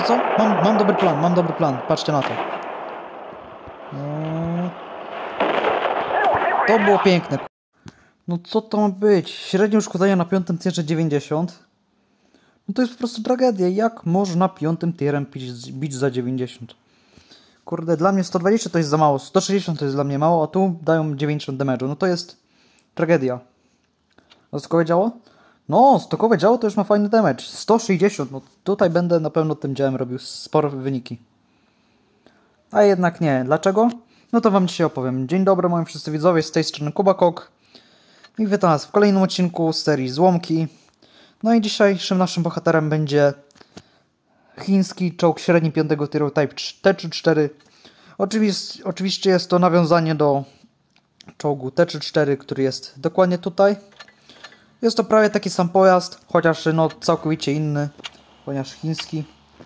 co? Mam dobry plan, patrzcie na to. To było piękne. No co to ma być? Średnie uszkodzenia na 5. tierze 90. No to jest po prostu tragedia. Jak można 5. tierem bić za 90? Kurde, dla mnie 120 to jest za mało. 160 to jest dla mnie mało, a tu dają 90 damage'u. No to jest tragedia. A stokowe działo? No, stokowe działo to już ma fajny damage. 160, no tutaj będę na pewno tym działem robił spore wyniki. A jednak nie. Dlaczego? No to wam dzisiaj opowiem. Dzień dobry moi wszyscy widzowie, z tej strony Kubakok. I witam was w kolejnym odcinku z serii Złomki. No i dzisiejszym naszym bohaterem będzie chiński czołg średni 5. tieru Type T-34. Oczywiście jest to nawiązanie do czołgu T-34, który jest dokładnie tutaj. Jest to prawie taki sam pojazd, chociaż no całkowicie inny, ponieważ chiński.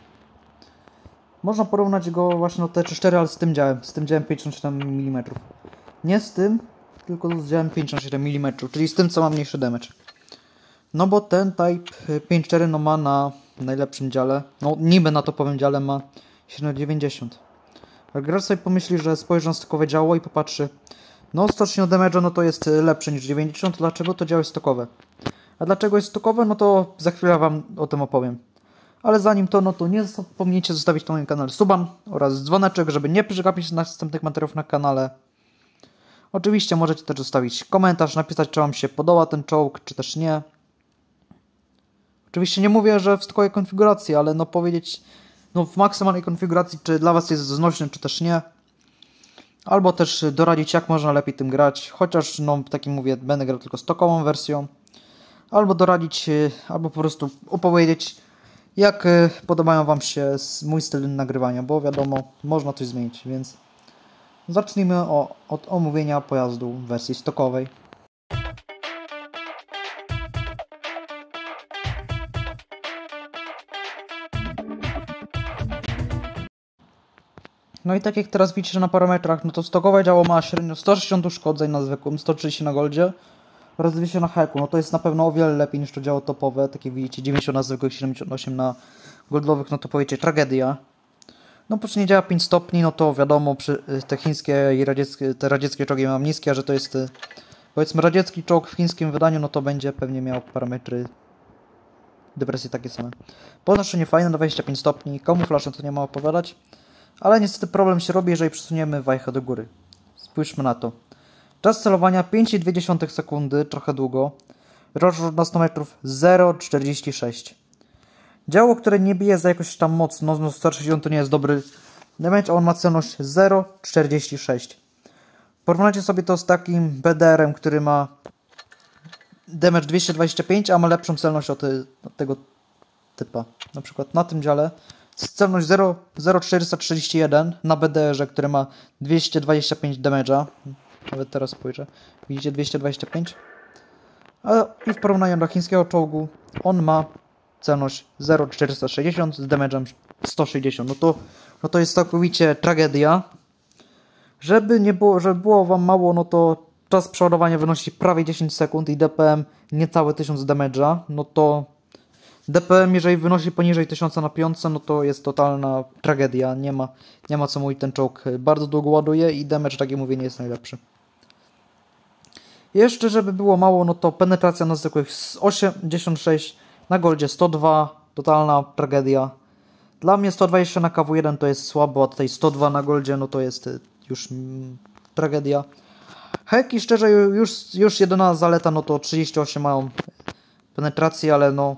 Można porównać go właśnie do T-34, ale z tym działem 57 mm. Nie z tym, tylko z działem 57 mm, czyli z tym, co ma mniejszy damage. No bo ten Type 5.4 no ma na najlepszym dziale, no niby na topowym dziale ma średnio 90. Ale gracz sobie pomyśli, że spojrzy na stokowe działo i popatrzy, no 160 damage'a no to jest lepsze niż 90, dlaczego to działo jest stokowe? A dlaczego jest stokowe? No to za chwilę wam o tym opowiem. Ale zanim to, no to nie zapomnijcie zostawić na moim kanale suba oraz dzwoneczek, żeby nie przegapić następnych materiałów na kanale. Oczywiście możecie też zostawić komentarz, napisać, czy wam się podoba ten czołg, czy też nie. Oczywiście nie mówię, że w stokowej konfiguracji, ale no powiedzieć no w maksymalnej konfiguracji, czy dla was jest znośny, czy też nie. Albo też doradzić, jak można lepiej tym grać, chociaż no tak jak mówię, będę grał tylko stokową wersją. Albo doradzić, albo po prostu opowiedzieć, jak podobają wam się mój styl nagrywania, bo wiadomo, można coś zmienić, więc zacznijmy od omówienia pojazdu w wersji stokowej. No i tak jak teraz widzicie na parametrach, no to stokowe działo ma średnio 160 uszkodzeń na zwykłym, 130 na goldzie oraz 200 na heku. No to jest na pewno o wiele lepiej niż to działo topowe, tak jak widzicie 90 na zwykłych, 78 na goldowych, no to powiecie tragedia. No po nie działa 5 stopni, no to wiadomo, te chińskie i radzieckie czołgi mają niskie, a że to jest powiedzmy radziecki czołg w chińskim wydaniu, no to będzie pewnie miał parametry depresji takie same. Podnoszenie fajne na 25 stopni, kamuflaż, no to nie ma opowiadać. Ale niestety problem się robi, jeżeli przesuniemy wajchę do góry. Spójrzmy na to. Czas celowania 5,2 sekundy, trochę długo. Rozrzut na 100 metrów 0,46. Działo, które nie bije za jakoś tam mocno, no 160 to nie jest dobry damage, a on ma celność 0,46. Porównajcie sobie to z takim BDR-em, który ma damage 225, a ma lepszą celność od tego typa. Na przykład na tym dziale celność 0,431 na BDR-ze, który ma 225 damage'a. Nawet teraz spojrzę. Widzicie 225? I w porównaniu do chińskiego czołgu on ma celność 0,460 z damage'em 160. No to jest całkowicie tragedia. Żeby było wam mało, no to czas przeładowania wynosi prawie 10 sekund i DPM niecałe 1000 damage'a. No to DPM, jeżeli wynosi poniżej 1000 na 5, no to jest totalna tragedia. Nie ma co mówić, ten czołg bardzo długo ładuje i damage, tak jak mówię, nie jest najlepszy. Jeszcze, żeby było mało, no to penetracja na zwykłych 86, na goldzie 102, totalna tragedia. Dla mnie 120 na KW1 to jest słabo, a tutaj 102 na goldzie, no to jest już tragedia. Heki, szczerze, już jedyna zaleta, no to 38 mają penetrację, ale no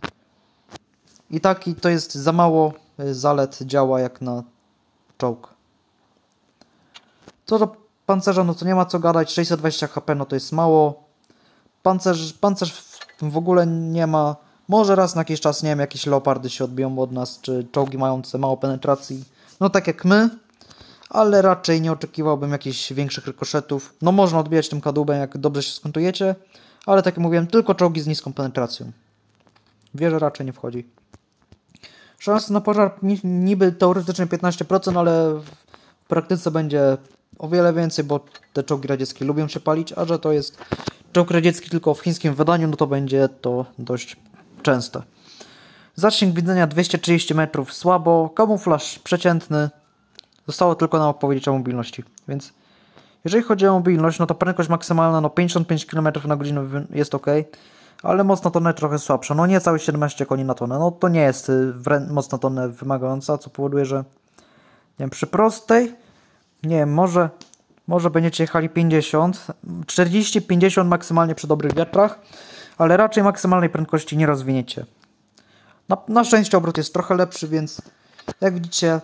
i taki to jest za mało zalet działa jak na czołg. Co do pancerza, no to nie ma co gadać, 620 HP, no to jest mało. Pancerz w ogóle nie ma. Może raz na jakiś czas, nie wiem, jakieś leopardy się odbiją od nas, czy czołgi mające mało penetracji. No tak jak my, ale raczej nie oczekiwałbym jakichś większych rykoszetów. No można odbijać tym kadłubem, jak dobrze się skontujecie, ale tak jak mówiłem, tylko czołgi z niską penetracją. Wieża raczej nie wchodzi. Szansa na pożar niby teoretycznie 15%, ale w praktyce będzie o wiele więcej, bo te czołgi radzieckie lubią się palić, a że to jest czołg radziecki tylko w chińskim wydaniu, no to będzie to dość częste. Zasięg widzenia 230 metrów, słabo. Kamuflaż przeciętny. Zostało tylko nam powiedzieć o mobilności. Więc jeżeli chodzi o mobilność, no to prędkość maksymalna, no 55 km na godzinę jest ok. Ale moc na tonę trochę słabsza. No niecałe 17 koni na tonę. No to nie jest moc na tonę wymagająca, co powoduje, że nie wiem, przy prostej, nie wiem, może będziecie jechali 50, 40, 50 maksymalnie przy dobrych wiatrach, ale raczej maksymalnej prędkości nie rozwiniecie. Na szczęście obrót jest trochę lepszy, więc jak widzicie,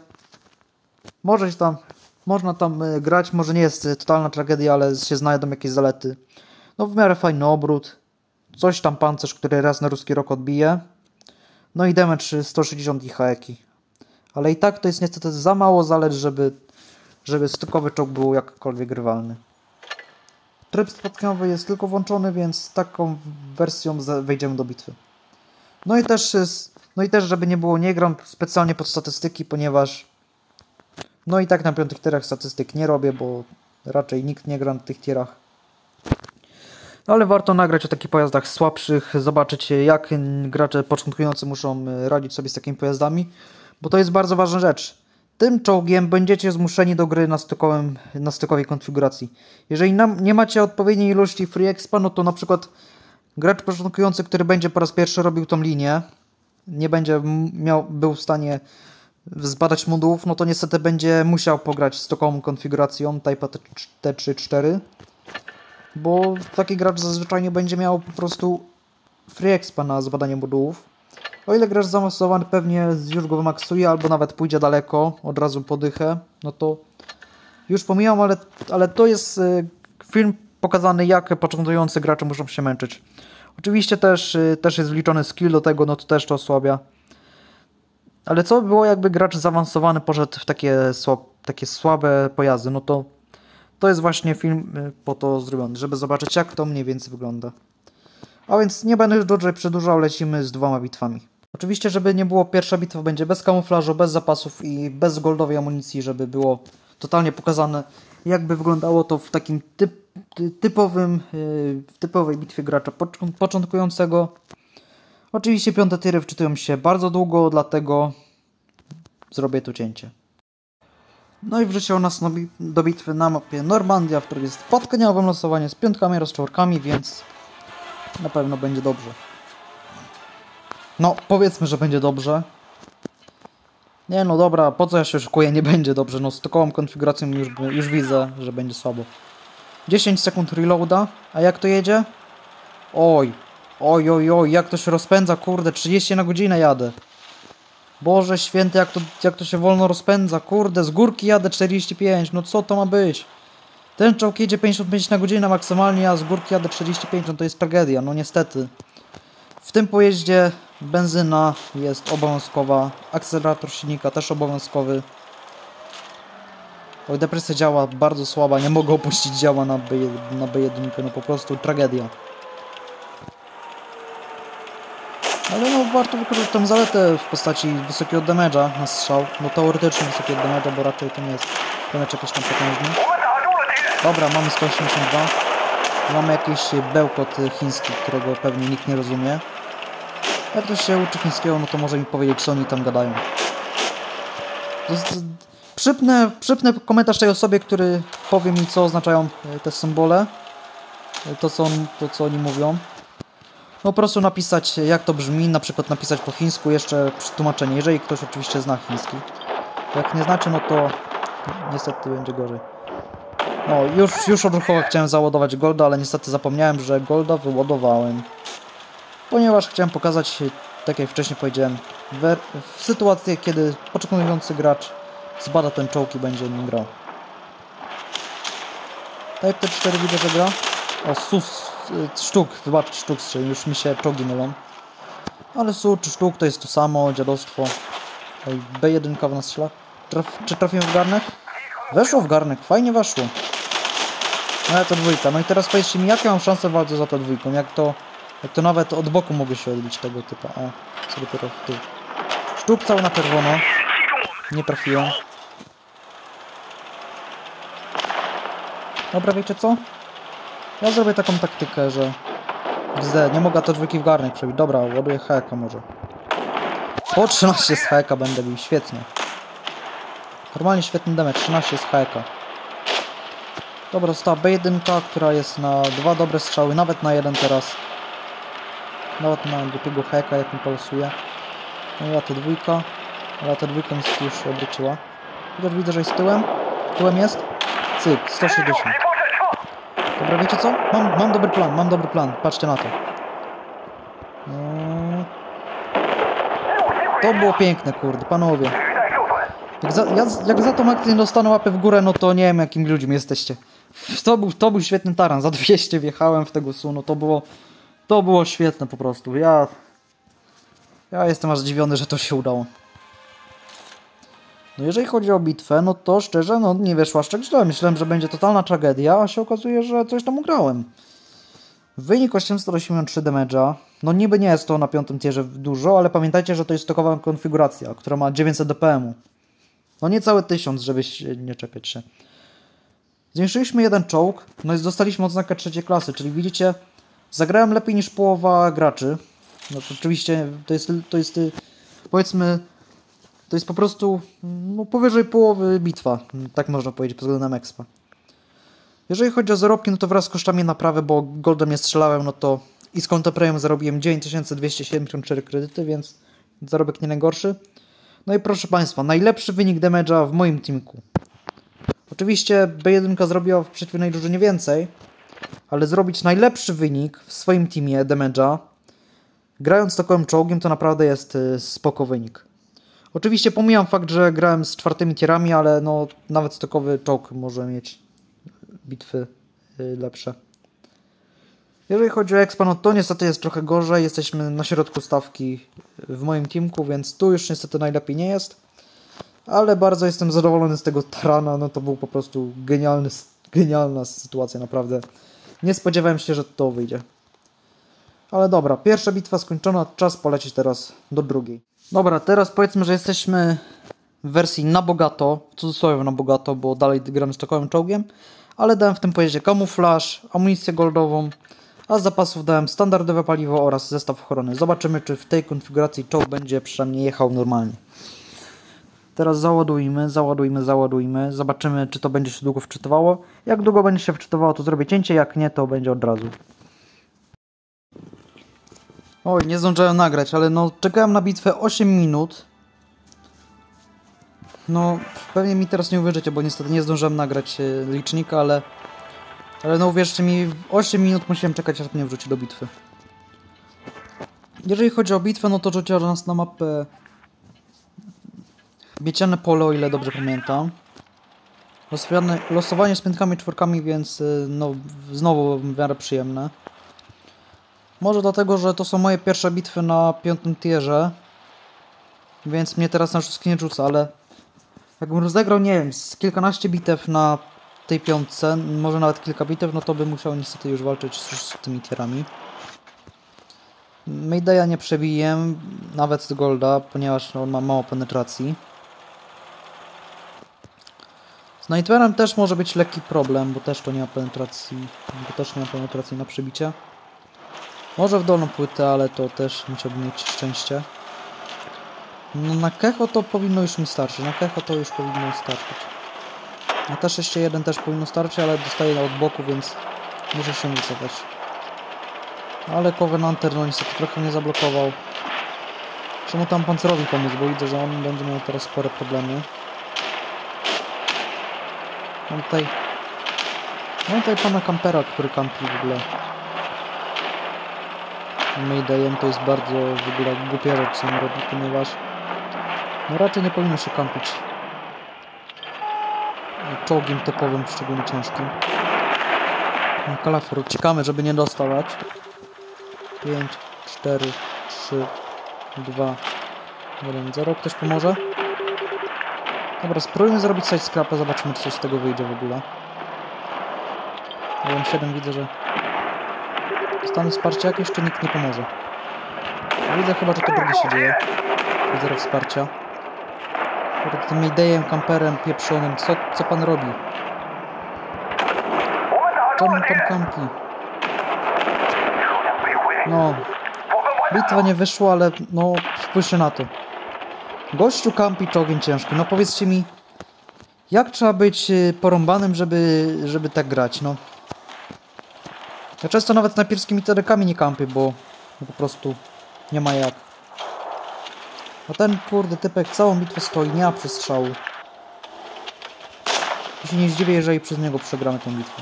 można tam grać, może nie jest totalna tragedia, ale się znajdą jakieś zalety. No w miarę fajny obrót, coś tam pancerz, który raz na ruski rok odbije, no i damage 160 i haeki. Ale i tak to jest niestety za mało zalet, żeby stokowy czołg był jakkolwiek grywalny. Tryb spotkaniowy jest tylko włączony, więc taką wersją wejdziemy do bitwy. No i też, żeby nie było, nie gram specjalnie pod statystyki, ponieważ no i tak na 5 tierach statystyk nie robię, bo raczej nikt nie gra na tych tierach. No ale warto nagrać o takich pojazdach słabszych, zobaczyć jak gracze początkujący muszą radzić sobie z takimi pojazdami, bo to jest bardzo ważna rzecz. Tym czołgiem będziecie zmuszeni do gry na stykowej konfiguracji. Jeżeli nie macie odpowiedniej ilości free expa, no to na przykład gracz początkujący, który będzie po raz pierwszy robił tą linię, nie będzie był w stanie zbadać modułów, no to niestety będzie musiał pograć stokową konfiguracją Type T3-4, bo taki gracz zazwyczaj nie będzie miał po prostu free expa na zbadanie modułów. O ile gracz zaawansowany pewnie już go wymaksuje, albo nawet pójdzie daleko, od razu po dychę, no to już pomijam, ale to jest film pokazany, jak początkujący gracze muszą się męczyć. Oczywiście też jest wliczony skill do tego, no to też to osłabia. Ale co by było, jakby gracz zaawansowany poszedł w takie słabe pojazdy, no to jest właśnie film po to zrobiony, żeby zobaczyć, jak to mniej więcej wygląda. A więc nie będę już dłużej przedłużał, lecimy z 2 bitwami. Oczywiście, żeby nie było, pierwsza bitwa będzie bez kamuflażu, bez zapasów i bez goldowej amunicji, żeby było totalnie pokazane, jakby wyglądało to w takim typowej bitwie gracza początkującego. Oczywiście 5 tiry wczytują się bardzo długo, dlatego zrobię tu cięcie. No i wrzuciło nas do bitwy na mapie Normandia, w której jest spotkaniowym losowanie z 5 oraz 4, więc na pewno będzie dobrze. No, powiedzmy, że będzie dobrze. Nie no dobra, po co ja się szykuję, nie będzie dobrze. No z takową konfiguracją już widzę, że będzie słabo. 10 sekund reloada, a jak to jedzie? Oj, jak to się rozpędza, kurde, 30 na godzinę jadę. Boże święty, jak to się wolno rozpędza, kurde, z górki jadę 45, no co to ma być? Ten czołg jedzie 55 na godzinę maksymalnie, a z górki jadę 45, no to jest tragedia, no niestety. W tym pojeździe benzyna jest obowiązkowa, akcelerator silnika też obowiązkowy. Oj, depresja działa bardzo słaba, nie mogę opuścić działa na B1, no po prostu tragedia. Ale no warto wykorzystać tę zaletę w postaci wysokiego damage'a na strzał. No teoretycznie wysokiego damage'a, bo raczej to nie jest damage jakiś tam potężny. Dobra, mamy 182. Mamy jakiś bełkot chiński, którego pewnie nikt nie rozumie. Jak ktoś się uczy chińskiego, no to może mi powiedzieć, co oni tam gadają. Przypnę komentarz tej osobie, który powie mi, co oznaczają te symbole. To, co oni mówią. No po prostu napisać, jak to brzmi, na przykład napisać po chińsku jeszcze tłumaczenie, jeżeli ktoś oczywiście zna chiński. Jak nie znaczy, no to niestety będzie gorzej. No, już odruchowo chciałem załadować golda, ale niestety zapomniałem, że golda wyładowałem. Ponieważ chciałem pokazać, tak jak wcześniej powiedziałem, w sytuacji, kiedy początkujący gracz zbada ten czołg i będzie nim grał. Type T4 widzę, że gra. O, sztuk, wybaczcie, sztuk strzeli, już mi się czołgi mylą. Ale czy sztuk to jest to samo, dziadostwo. Oj, B1 w nas strzela. Czy trafiłem w garnek? Weszło w garnek, fajnie weszło. No ale to 2. No i teraz powiedzcie mi, jakie mam szanse w walce za to 2? Jak to nawet od boku mogę się odbić tego typa. O, co dopiero w tył. Sztuk cały na czerwono. Nie trafiłem. Dobra, wiecie co? Ja zrobię taką taktykę, że nie mogę te 2 w garnek przebić. Dobra, ładuję heka może. Po 13 z HK będę bił, świetnie. Normalnie świetny damage, 13 z HK. Dobra, została B1, która jest na 2 dobre strzały, nawet na 1 teraz. Nawet na głupiego HK, jak mi polosuje. No i ta dwójka. Ale ta dwójka niestety już się obróciła. Chociaż widzę, że jest tyłem. Tyłem jest. Cyk, 160. Dobra, wiecie co? Mam dobry plan. Patrzcie na to. To było piękne, kurde, panowie. Jak za tą akcję nie dostanę łapy w górę, no to nie wiem, jakimi ludźmi jesteście. To był świetny taran. Za 200 wjechałem w tego sunu. To było świetne po prostu. Ja jestem aż zdziwiony, że to się udało. No jeżeli chodzi o bitwę, no to szczerze, no nie wyszła źle. Myślałem, że będzie totalna tragedia, a się okazuje, że coś tam ugrałem. Wynik 883 damage'a. No niby nie jest to na 5. tierze dużo, ale pamiętajcie, że to jest stokowa konfiguracja, która ma 900 DPM-u. No niecałe 1000, żeby nie czepiać się. Zwiększyliśmy jeden czołg, no i dostaliśmy odznakę 3. klasy, czyli widzicie, zagrałem lepiej niż połowa graczy. No to oczywiście to jest powiedzmy, to jest po prostu no, powyżej połowy bitwa, tak można powiedzieć, pod względem expa. Jeżeli chodzi o zarobki, no to wraz z kosztami naprawy, bo goldem nie strzelałem, no to i z konta premium zarobiłem 9274 kredyty, więc zarobek nie najgorszy. No i proszę Państwa, najlepszy wynik damage'a w moim teamku. Oczywiście B1 zrobiła w przeciwnej drużynie więcej, ale zrobić najlepszy wynik w swoim teamie damage'a, grając stokowym czołgiem, to naprawdę jest spoko wynik. Oczywiście pomijam fakt, że grałem z 4. tierami, ale no nawet stokowy czołg może mieć bitwy lepsze. Jeżeli chodzi o expa, no to niestety jest trochę gorzej. Jesteśmy na środku stawki w moim teamku, więc tu już niestety najlepiej nie jest. Ale bardzo jestem zadowolony z tego tarana. No to był po prostu genialna sytuacja, naprawdę. Nie spodziewałem się, że to wyjdzie. Ale dobra, pierwsza bitwa skończona, czas polecieć teraz do drugiej. Dobra, teraz powiedzmy, że jesteśmy w wersji na bogato, w cudzysłowie na bogato, bo dalej gram stokowym czołgiem, ale dałem w tym pojeździe kamuflaż, amunicję goldową, a z zapasów dałem standardowe paliwo oraz zestaw ochrony. Zobaczymy, czy w tej konfiguracji czołg będzie przynajmniej jechał normalnie. Teraz załadujmy. Zobaczymy, czy to będzie się długo wczytywało. Jak długo będzie się wczytywało, to zrobię cięcie, jak nie, to będzie od razu. Oj, nie zdążyłem nagrać, ale no czekałem na bitwę 8 minut. No, pewnie mi teraz nie uwierzycie, bo niestety nie zdążyłem nagrać licznika, ale no uwierzcie mi, 8 minut musiałem czekać, aż mnie wrzuci do bitwy. Jeżeli chodzi o bitwę, no to rzuciło nas na mapę Bieciane Pole, o ile dobrze pamiętam. Losowanie z 5 czwórkami, więc no znowu w miarę przyjemne. Może dlatego, że to są moje pierwsze bitwy na 5. tierze, więc mnie teraz na wszystkie nie rzuca, ale jakbym rozegrał, nie wiem, z kilkanaście bitew na tej 5, może nawet kilka bitew, no to bym musiał niestety już walczyć z tymi tierami. Maydaya nie przebiję, nawet z golda, ponieważ on ma mało penetracji. Z Nightmare'em też może być lekki problem, bo też to nie ma penetracji, na przebicie. Może w dolną płytę, ale to też musiałbym mieć szczęście. No na Kecho to powinno już mi starczyć. Na T61 też powinno starczyć, ale dostaję od boku, więc muszę się wycofać. Ale Covenanter no niestety trochę mnie zablokował. Czemu tam pancerowi pomóc, bo widzę, że on będzie miał teraz spore problemy. Mam tutaj pana kampera, który kampi w ogóle. Maydayem to jest bardzo w ogóle głupia rzecz, co on robi, ponieważ no raczej nie powinno się kampić czołgiem topowym, szczególnie ciężkim. Kalafior, uciekamy, żeby nie dostawać. 5, 4, 3, 2, 1, 0. Ktoś pomoże? Dobra, spróbujmy zrobić side scrap'a, zobaczymy, czy coś z tego wyjdzie w ogóle. Ja 7 widzę, że dostanę wsparcie jakieś, czy nikt nie pomoże. Widzę chyba, że to drugie się dzieje. Zero wsparcia. Tym Maydayem, kamperem, pieprzonym. Co pan robi? Czemu pan kampi? No. Bitwa nie wyszła, ale no spójrzcie na to. Gościu kampi czołgiem ciężkim. No powiedzcie mi, jak trzeba być porąbanym, żeby tak grać, no. Ja często nawet najpierwskimi terekami nie kampię, bo po prostu nie ma jak. A ten kurde typek całą bitwę stoi, nie ma przestrzału. Ja się nie zdziwię, jeżeli przez niego przegramy tę bitwę.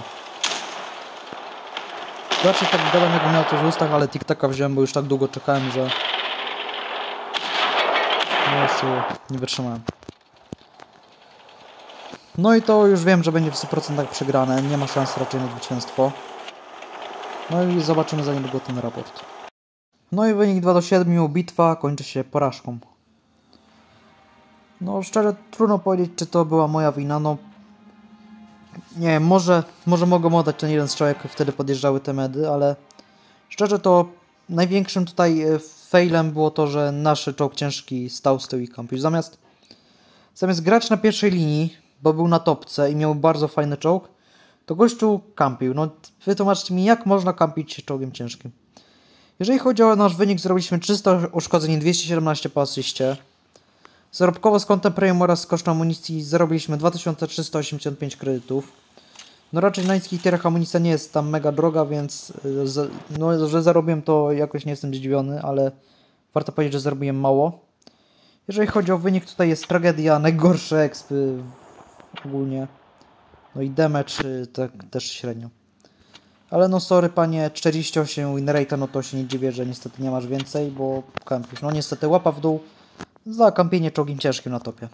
Raczej tak gadam, jakbym miał coś w ustach, ale TikToka wziąłem, bo już tak długo czekałem, że... No jeszcze nie wytrzymałem. No i to już wiem, że będzie w 100% przegrane. Nie ma szans raczej na zwycięstwo. No i zobaczymy za niedługo ten raport. No i wynik 2-7. Bitwa kończy się porażką. No szczerze trudno powiedzieć, czy to była moja wina. No nie wiem, może mogłem oddać ten jeden strzał, jak wtedy podjeżdżały te medy, ale szczerze to największym tutaj failem było to, że nasz czołg ciężki stał z tyłu i kampił. Zamiast grać na pierwszej linii, bo był na topce i miał bardzo fajny czołg, to gościu kampił. No wytłumaczcie mi, jak można kampić czołgiem ciężkim. Jeżeli chodzi o nasz wynik, zrobiliśmy 300 uszkodzeń, 217 po asyście. Zarobkowo z kątem premium oraz z kosztem amunicji zarobiliśmy 2385 kredytów. No raczej na niskich tierach amunicja nie jest tam mega droga, więc no, że zarobiłem, to jakoś nie jestem zdziwiony, ale warto powiedzieć, że zarobiłem mało. Jeżeli chodzi o wynik, tutaj jest tragedia, najgorsze expy ogólnie. No i damage tak też średnio. Ale no sorry panie, 48 win rate, no to się nie dziwię, że niestety nie masz więcej, bo kampisz. No niestety łapa w dół za kampienie czołgiem ciężkim na topie.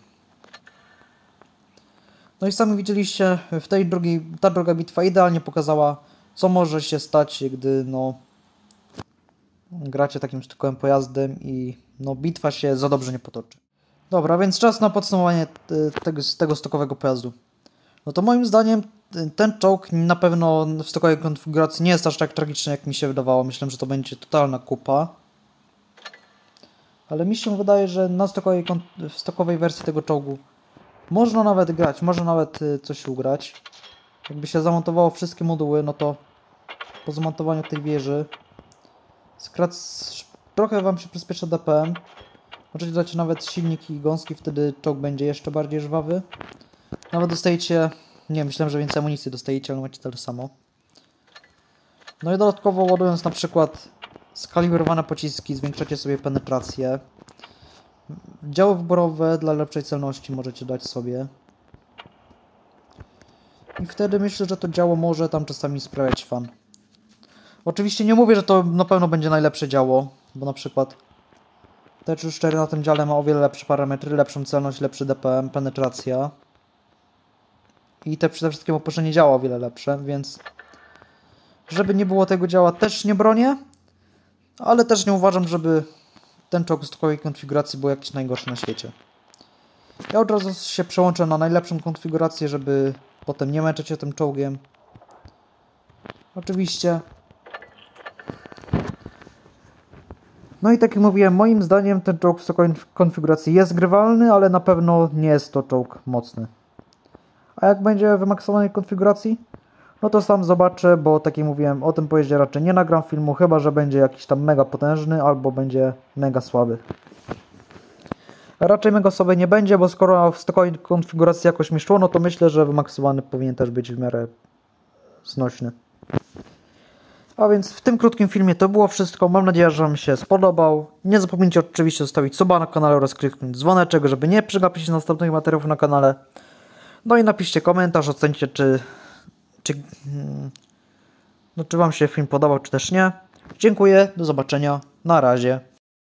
No i sami widzieliście, ta druga bitwa idealnie pokazała, co może się stać, gdy no gracie takim sztukowym pojazdem i no bitwa się za dobrze nie potoczy. Dobra, więc czas na podsumowanie tego stokowego pojazdu. No to moim zdaniem ten czołg na pewno w stokowej konfiguracji nie jest aż tak tragiczny, jak mi się wydawało. Myślę, że to będzie totalna kupa. Ale mi się wydaje, że na w stokowej wersji tego czołgu można nawet grać, można nawet coś ugrać. Jakby się zamontowało wszystkie moduły, no to po zamontowaniu tej wieży trochę wam się przyspieszy DPM. Możecie dać nawet silnik i gąski, wtedy czołg będzie jeszcze bardziej żwawy. Nawet dostajecie, nie myślałem, że więcej amunicji dostajecie, ale macie tyle samo. No i dodatkowo ładując na przykład skalibrowane pociski, zwiększacie sobie penetrację. Działy wyborowe dla lepszej celności możecie dać sobie. I wtedy myślę, że to działo może tam czasami sprawiać fan. Oczywiście nie mówię, że to na pewno będzie najlepsze działo, bo na przykład T-4 na tym dziale ma o wiele lepsze parametry, lepszą celność, lepszy DPM, penetracja. I przede wszystkim opuszczenie działa o wiele lepsze, więc żeby nie było tego działa też nie bronię, ale też nie uważam, żeby ten czołg z takiej konfiguracji był jakiś najgorszy na świecie. Ja od razu się przełączę na najlepszą konfigurację, żeby potem nie męczyć się tym czołgiem. Oczywiście. No i tak jak mówiłem, moim zdaniem ten czołg w takiej konfiguracji jest grywalny, ale na pewno nie jest to czołg mocny. A jak będzie w wymaksowanej konfiguracji? No to sam zobaczę, bo tak jak mówiłem, o tym pojeździe raczej nie nagram filmu, chyba że będzie jakiś tam mega potężny albo będzie mega słaby. Raczej mega słaby nie będzie, bo skoro w takiej konfiguracji jakoś mi szło, no to myślę, że wymaksowany powinien też być w miarę znośny. A więc w tym krótkim filmie to było wszystko. Mam nadzieję, że wam się spodobał. Nie zapomnijcie oczywiście zostawić suba na kanale oraz kliknąć dzwoneczek, żeby nie przegapić następnych materiałów na kanale. No i napiszcie komentarz, ocencie czy wam się film podobał, czy też nie. Dziękuję, do zobaczenia, na razie.